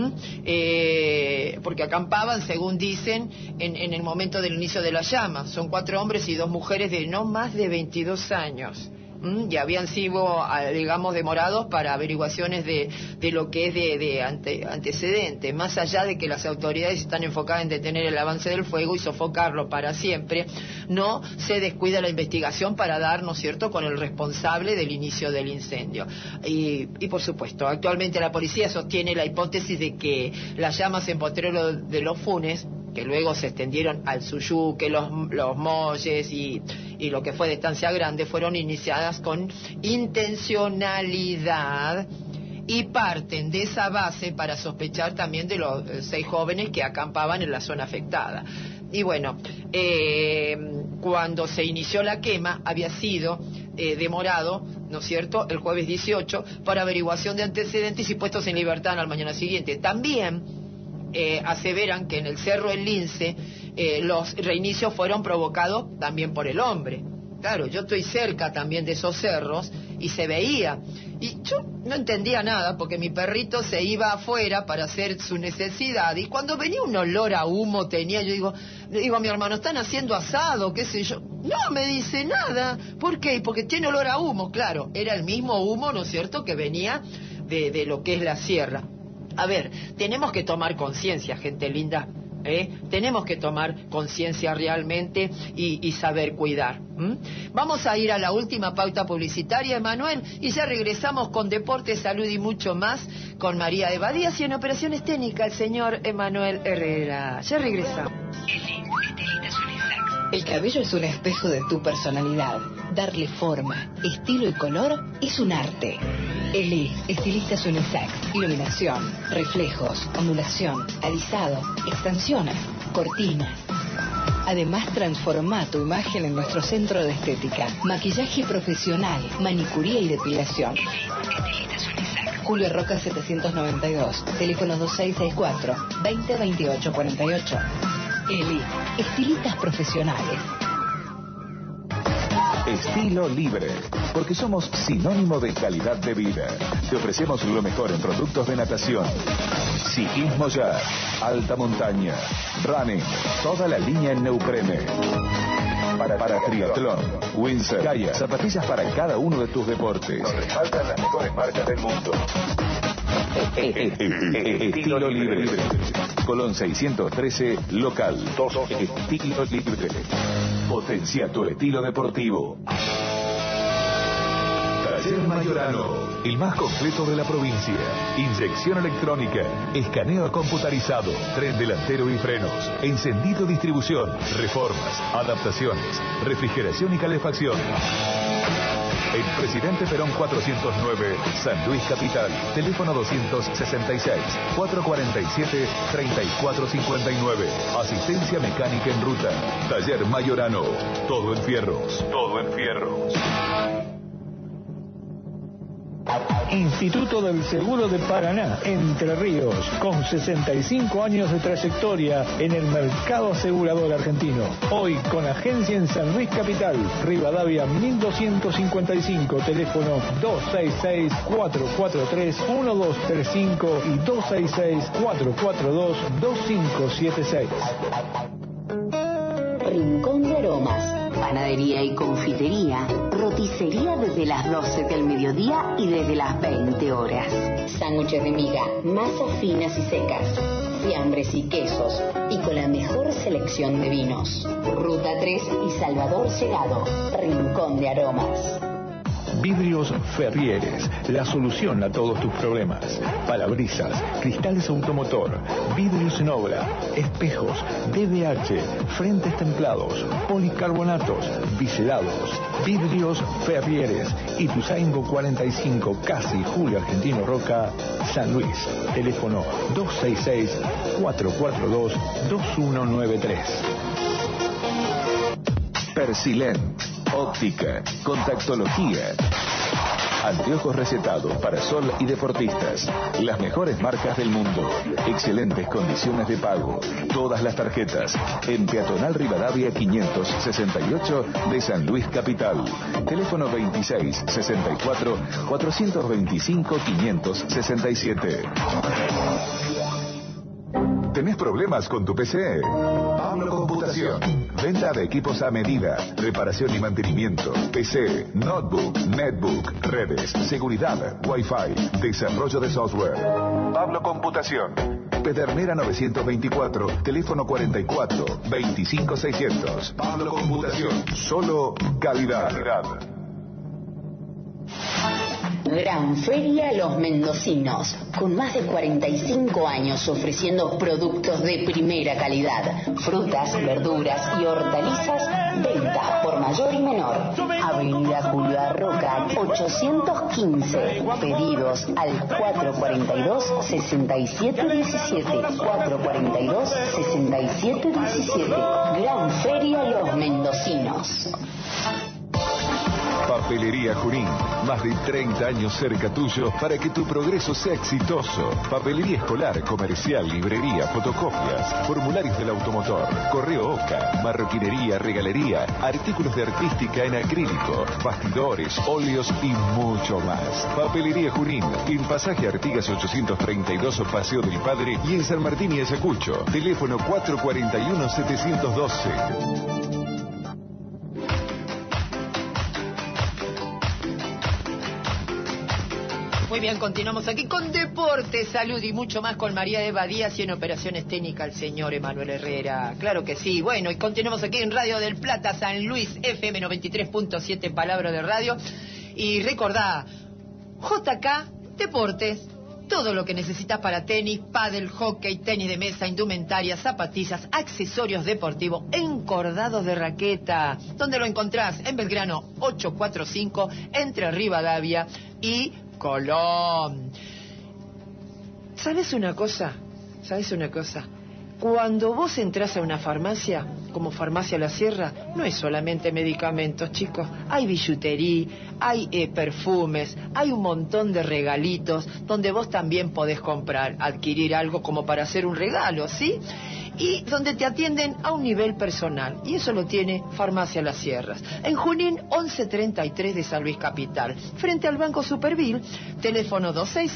Porque acampaban, según dicen, en el momento del inicio de las llamas. Son 4 hombres y 2 mujeres de no más de 22 años. Y habían sido, digamos, demorados para averiguaciones de lo que es de antecedentes. Más allá de que las autoridades están enfocadas en detener el avance del fuego y sofocarlo para siempre, no se descuida la investigación para dar, ¿no es cierto?, con el responsable del inicio del incendio. Y por supuesto, actualmente la policía sostiene la hipótesis de que las llamas en Potrero de los Funes, que luego se extendieron al Suyuque, los Molles y lo que fue de Estancia Grande, fueron iniciadas con intencionalidad y parten de esa base para sospechar también de los 6 jóvenes que acampaban en la zona afectada. Y bueno, cuando se inició la quema había sido demorado, ¿no es cierto?, el jueves 18 para averiguación de antecedentes y puestos en libertad al mañana siguiente. También aseveran que en el Cerro El Lince los reinicios fueron provocados también por el hombre. Claro, yo estoy cerca también de esos cerros y se veía. Y yo no entendía nada porque mi perrito se iba afuera para hacer su necesidad y cuando venía un olor a humo yo digo a mi hermano, ¿están haciendo asado? ¿Qué sé yo? No, me dice nada. ¿Por qué? Porque tiene olor a humo. Claro, era el mismo humo, ¿no es cierto?, que venía de lo que es la sierra. A ver, tenemos que tomar conciencia, gente linda, tenemos que tomar conciencia realmente y saber cuidar. Vamos a ir a la última pauta publicitaria, Emanuel, y ya regresamos con Deporte, Salud y mucho más con María Eva Díaz y en operaciones técnicas el señor Emanuel Herrera. Ya regresamos. El cabello es un espejo de tu personalidad. Darle forma, estilo y color es un arte. Eli, estilistas unisex, iluminación, reflejos, ondulación, alisado, extensiones, cortinas. Además, transforma tu imagen en nuestro centro de estética. Maquillaje profesional, manicuría y depilación. Julio Roca 792, teléfono 2664-202848. Eli, estilistas profesionales. Estilo libre, porque somos sinónimo de calidad de vida. Te ofrecemos lo mejor en productos de natación, ciclismo ya, alta montaña, running, toda la línea en neoprene. Para triatlón, windsurf, kayak, zapatillas para cada uno de tus deportes. Nos respaldan las mejores marcas del mundo. Estilo libre. Colón 613, local. Estilo libre. Potencia tu estilo deportivo. Taller Mayorano, el más completo de la provincia. Inyección electrónica, escaneo computarizado, tren delantero y frenos, encendido, distribución, reformas, adaptaciones, refrigeración y calefacción. El Presidente Perón 409, San Luis Capital. Teléfono 266-447-3459. Asistencia mecánica en ruta. Taller Mayorano. Todo en fierros. Todo en fierros. Instituto del Seguro de Paraná, Entre Ríos, con 65 años de trayectoria en el mercado asegurador argentino. Hoy con agencia en San Luis Capital, Rivadavia 1255, teléfono 266-443-1235 y 266-442-2576. Rincón de Aromas. Panadería y confitería, roticería desde las 12 del mediodía y desde las 20 horas. Sándwiches de miga, masas finas y secas, fiambres y quesos, y con la mejor selección de vinos. Ruta 3 y Salvador Llegado, Rincón de Aromas. Vidrios Ferrieres, la solución a todos tus problemas. Parabrisas, cristales automotor, vidrios en obra, espejos, DBH, frentes templados, policarbonatos, biselados. Vidrios Ferrieres, Ituzaingó 45, casi Julio Argentino Roca, San Luis. Teléfono 266-442-2193. Persilén, óptica, contactología, anteojos recetados para sol y deportistas, las mejores marcas del mundo, excelentes condiciones de pago, todas las tarjetas, en Peatonal Rivadavia 568 de San Luis Capital. Teléfono 2664-425-567. ¿Tenés problemas con tu PC? Pablo Computación. Venta de equipos a medida, reparación y mantenimiento, PC, notebook, netbook, redes, seguridad, Wi-Fi, desarrollo de software. Pablo Computación. Pedernera 924, teléfono 44-25600. Pablo Computación. Solo calidad. Gran Feria Los Mendocinos, con más de 45 años ofreciendo productos de primera calidad, frutas, verduras y hortalizas, venta por mayor y menor. Avenida Julio Arroca 815, pedidos al 442-6717, 442-6717. Gran Feria Los Mendocinos. Papelería Junín, más de 30 años cerca tuyo para que tu progreso sea exitoso. Papelería escolar, comercial, librería, fotocopias, formularios del automotor, correo OCA, marroquinería, regalería, artículos de artística en acrílico, bastidores, óleos y mucho más. Papelería Junín, en Pasaje Artigas 832 Paseo del Padre y en San Martín y Ayacucho. Teléfono 441-712. Muy bien, continuamos aquí con Deporte, Salud y mucho más con María Eva Díaz y en operaciones técnicas el señor Emanuel Herrera. Claro que sí. Bueno, y continuamos aquí en Radio del Plata, San Luis, FM 93.7, Palabra de Radio. Y recordá, JK Deportes, todo lo que necesitas para tenis, pádel, hockey, tenis de mesa, indumentaria, zapatillas, accesorios deportivos, encordados de raqueta. ¿Dónde lo encontrás? En Belgrano 845, entre Rivadavia y Colón. ¿Sabes una cosa? Cuando vos entras a una farmacia, como Farmacia La Sierra, no es solamente medicamentos, chicos. Hay billutería, hay perfumes, hay un montón de regalitos donde vos también podés comprar, adquirir algo como para hacer un regalo, ¿sí? Y donde te atienden a un nivel personal. Y eso lo tiene Farmacia Las Sierras. En Junín 1133 de San Luis Capital, frente al Banco Supervil, teléfono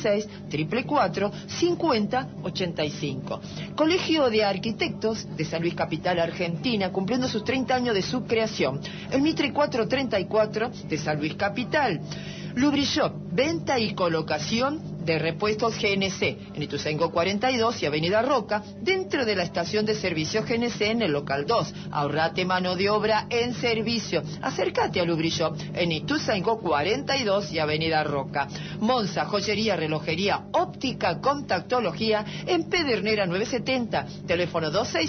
266-444-5085. Colegio de Arquitectos de San Luis Capital, Argentina, cumpliendo sus 30 años de su creación. El Mitre 434 de San Luis Capital. Lubrishop, venta y colocación de repuestos GNC en Ituzaingó 42 y Avenida Roca, dentro de la estación de servicio GNC en el local 2. Ahorrate mano de obra en servicio. Acércate a Lubrishop en Ituzaingó 42 y Avenida Roca. Monza, joyería, relojería, óptica, contactología en Pedernera 970, teléfono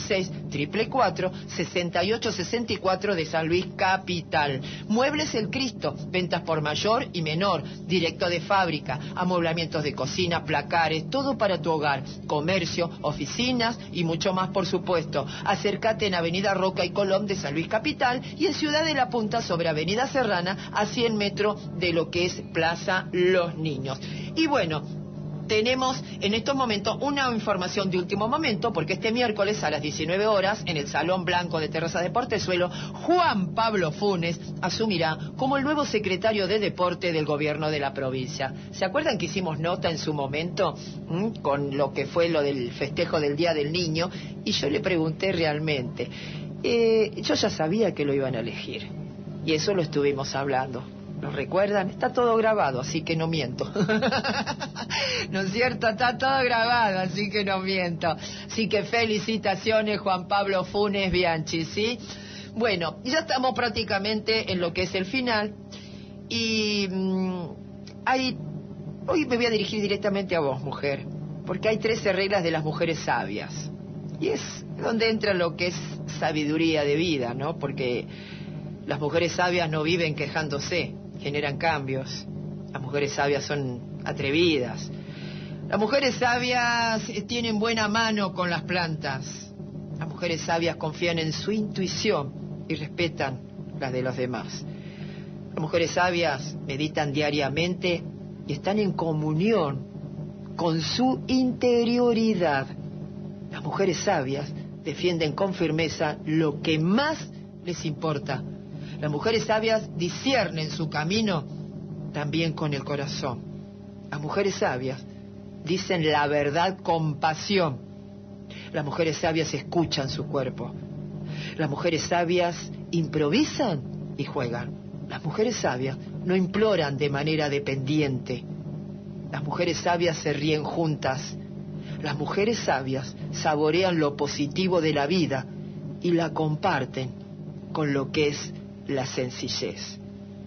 266-444-6864 de San Luis Capital. Muebles El Cristo, ventas por mayor y menor, directo de fábrica, amoblamientos de cocina, placares, todo para tu hogar, comercio, oficinas y mucho más, por supuesto. Acércate en Avenida Roca y Colón de San Luis Capital y en Ciudad de la Punta sobre Avenida Serrana a 100 metros de lo que es Plaza Los Niños. Y bueno, tenemos en estos momentos una información de último momento, porque este miércoles a las 19 horas, en el Salón Blanco de Terrazas de Portezuelo, Juan Pablo Funes asumirá como el nuevo secretario de Deporte del gobierno de la provincia. ¿Se acuerdan que hicimos nota en su momento con lo que fue lo del festejo del Día del Niño? Y yo le pregunté realmente, Yo ya sabía que lo iban a elegir. Y eso lo estuvimos hablando. ¿Lo recuerdan? Está todo grabado, así que no miento. ¿No es cierto? Está todo grabado, así que no miento. Así que felicitaciones, Juan Pablo Funes Bianchi, ¿sí? Bueno, ya estamos prácticamente en lo que es el final. Y hoy me voy a dirigir directamente a vos, mujer. Porque hay 13 reglas de las mujeres sabias. Y es donde entra lo que es sabiduría de vida, ¿no? Porque las mujeres sabias no viven quejándose, generan cambios. Las mujeres sabias son atrevidas. Las mujeres sabias tienen buena mano con las plantas. Las mujeres sabias confían en su intuición y respetan las de los demás. Las mujeres sabias meditan diariamente y están en comunión con su interioridad. Las mujeres sabias defienden con firmeza lo que más les importa. Las mujeres sabias disciernen su camino también con el corazón. Las mujeres sabias dicen la verdad con pasión. Las mujeres sabias escuchan su cuerpo. Las mujeres sabias improvisan y juegan. Las mujeres sabias no imploran de manera dependiente. Las mujeres sabias se ríen juntas. Las mujeres sabias saborean lo positivo de la vida y la comparten con lo que es la sencillez.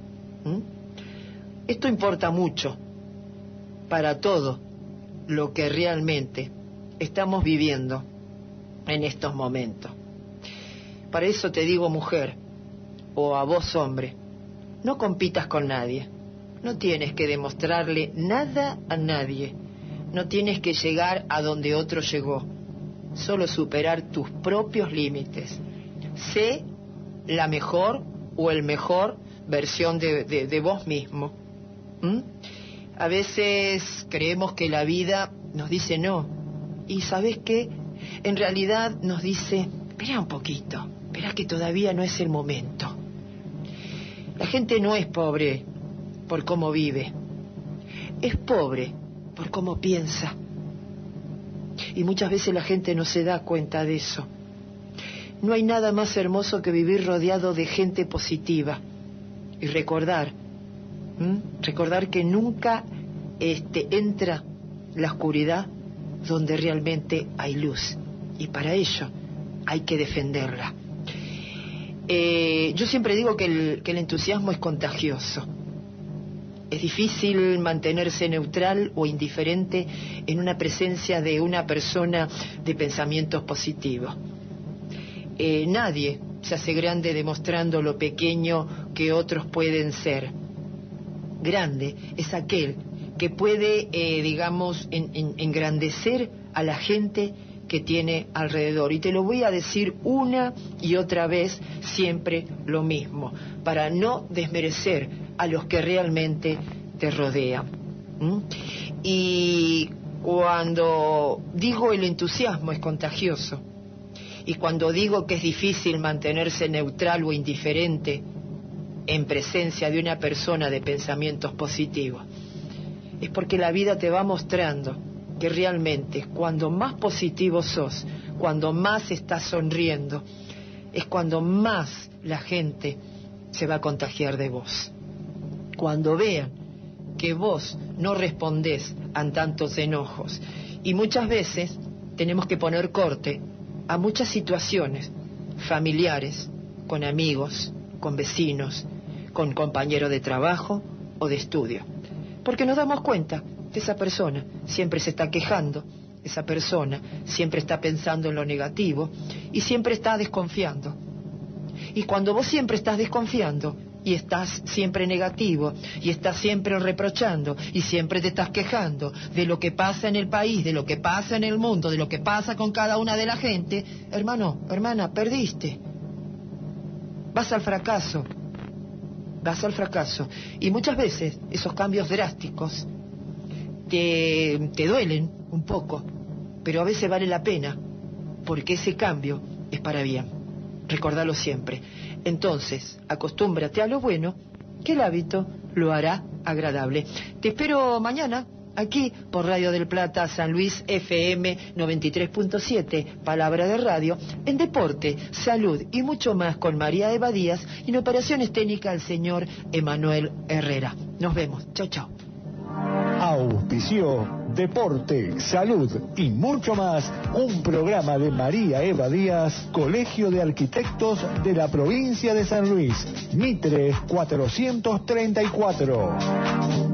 Esto importa mucho para todo lo que realmente estamos viviendo en estos momentos. Para eso te digo, mujer, o a vos, hombre, no compitas con nadie. No tienes que demostrarle nada a nadie. No tienes que llegar a donde otro llegó. Solo superar tus propios límites. Sé la mejor o el mejor versión de vos mismo. A veces creemos que la vida nos dice no. Y ¿sabés qué? En realidad nos dice, espera un poquito, espera que todavía no es el momento. La gente no es pobre por cómo vive. Es pobre por cómo piensa. Y muchas veces la gente no se da cuenta de eso. No hay nada más hermoso que vivir rodeado de gente positiva. Y recordar que nunca entra la oscuridad donde realmente hay luz. Y para ello hay que defenderla. Yo siempre digo que el entusiasmo es contagioso. Es difícil mantenerse neutral o indiferente en una presencia de una persona de pensamientos positivos. Nadie se hace grande demostrando lo pequeño que otros pueden ser. Grande es aquel que puede, engrandecer a la gente que tiene alrededor. Y te lo voy a decir una y otra vez, siempre lo mismo, para no desmerecer a los que realmente te rodean. Y cuando digo el entusiasmo es contagioso, y cuando digo que es difícil mantenerse neutral o indiferente en presencia de una persona de pensamientos positivos, es porque la vida te va mostrando que realmente cuando más positivo sos, cuando más estás sonriendo, es cuando más la gente se va a contagiar de vos. Cuando vean que vos no respondés a tantos enojos. Y muchas veces tenemos que poner corte a muchas situaciones familiares, con amigos, con vecinos, con compañeros de trabajo o de estudio. Porque nos damos cuenta que esa persona siempre se está quejando, esa persona siempre está pensando en lo negativo y siempre está desconfiando. Y cuando vos siempre estás desconfiando y estás siempre negativo y estás siempre reprochando y siempre te estás quejando de lo que pasa en el país, de lo que pasa en el mundo, de lo que pasa con cada una de la gente, hermano, hermana, perdiste. Vas al fracaso. Vas al fracaso. Y muchas veces esos cambios drásticos te duelen un poco, pero a veces vale la pena, porque ese cambio es para bien. Recordalo siempre. Entonces, acostúmbrate a lo bueno, que el hábito lo hará agradable. Te espero mañana aquí por Radio del Plata, San Luis FM 93.7, Palabra de Radio, en Deporte, Salud y mucho más con María Eva Díaz y en operaciones técnicas el señor Emanuel Herrera. Nos vemos. Chau, chau. Auspició Deporte, Salud y mucho más, un programa de María Eva Díaz, Colegio de Arquitectos de la provincia de San Luis, Mitre 434.